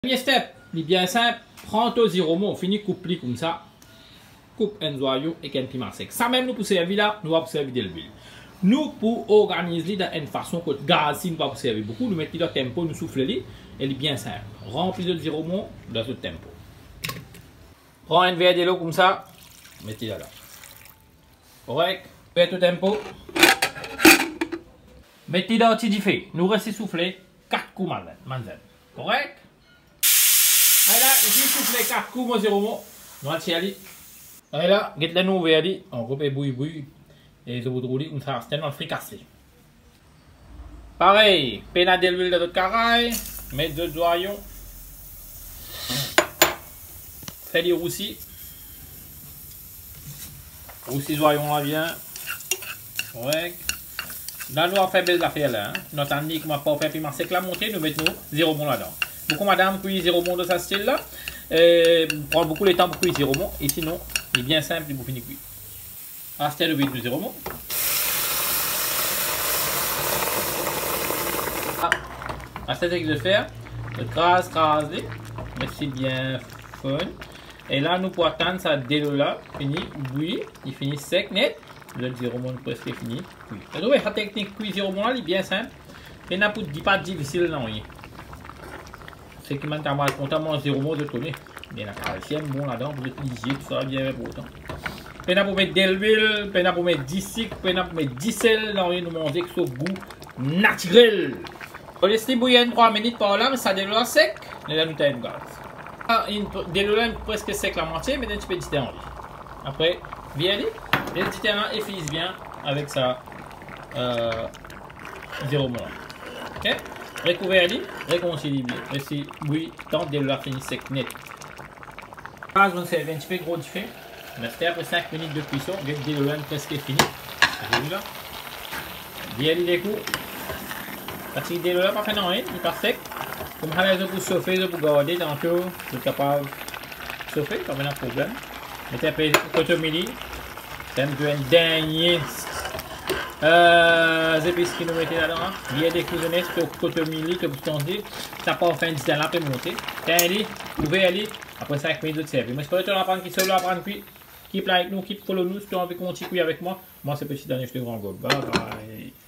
Premier step, il est bien simple. Prends ton ziromo, on finit coupe-li comme ça. Coupe un joyau et un piment sec. Ça même nous pour servir là, nous va servir de l'huile. Nous pour organiser dans une façon que le gaz, si nous va servir beaucoup, nous mettons le tempo, nous soufflons, elle est bien simple. Remplis le ziromo dans ce tempo. Prends un verre de l'eau comme ça, mettez-le là. Correct. Faites tout tempo. Mettez dans le petit feu. Nous restons souffler 4 coups manzan. Correct. Là, ici, souffler 4 coups, mon ziromo. Nous allons y aller. Là, get nous ouvert, on coupe bouille. Et je vous roule comme ça, c'est dans le fricassé. Pareil, peine de l'huile de notre caraille, mettre deux joyaux. Fais les roussis. Roussis joyaux là bien. Correct. Là, nous avons fait belle affaire là. Hein. Notre anique m'a pas fait piment sec la montée, nous mettons zéro bon là-dedans. Beaucoup madame cuit zéro bon de ce style là. Prend beaucoup de temps pour cuire zéro bon. Et sinon, il est bien simple pour finir cuire. Restez le 8 de zéro bon. Restez avec le fer. Crase. Merci bien fun. Et là, nous pouvons attendre ça dès là. Fini. Oui. Il finit sec net. Le zéro bon presque fini. Oui. La technique cuire zéro bon là, il est bien simple. Et n'a pas difficile non. C'est qui m'a content zéro bon de tourner. Bien la calcium bon là-dedans pour utiliser tout ça bien important. Pena pour mettre de l'huile, pena pour mettre 10 sucre, pena pour mettre 10 sel, dans nous manger avec ce goût naturel. On laisse bouillir 3 minutes par là, mais ça déroule sec, et là nous avons une gaz. Déroule presque sec la moitié, mais un petit peu de en après, bien aller, le petit terrain efface bien avec ça, zéro mois. Ok? Recouvert ali, réconcilie bien. Laissez bouillir, tant de la finir sec net. Gaz, on fait un petit peu gros du fait. Restez après 5 minutes de cuisson, regardez le lin presque fini. Vous avez vu là? Bien les coups. Parce que le lin pas fait non, il est pas sec. Comme ça, vous chauffer, vous garder dans tout, vous êtes capable de chauffer, pas de problème. Mettez un peu de cotomili. C'est un peu un dernier. Épices qui nous mettez là-dedans. Bien décousuné, c'est au cotomili que vous tendez. Ça part en fin de temps là, peut monter. Allez, vous pouvez aller. Après 5 minutes de servir. Moi, je peux te l'apprendre qui se l'apprendre puis. Keep like nous, keep follow nous, si tu as envie de continuer avec moi. Moi, c'est petit dernier, je te rends go. Bye bye.